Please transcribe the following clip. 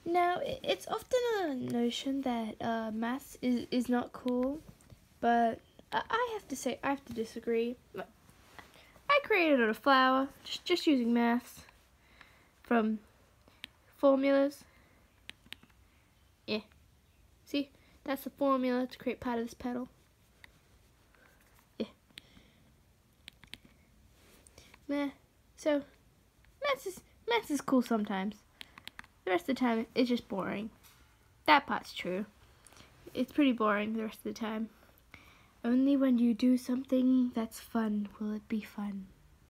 Now, it's often a notion that maths is not cool, but I have to say, I have to disagree. I created a flower just using maths from formulas. Yeah, see, that's the formula to create part of this petal. Yeah. So maths is cool sometimes. The rest of the time, it's just boring. That part's true. It's pretty boring the rest of the time. Only when you do something that's fun will it be fun.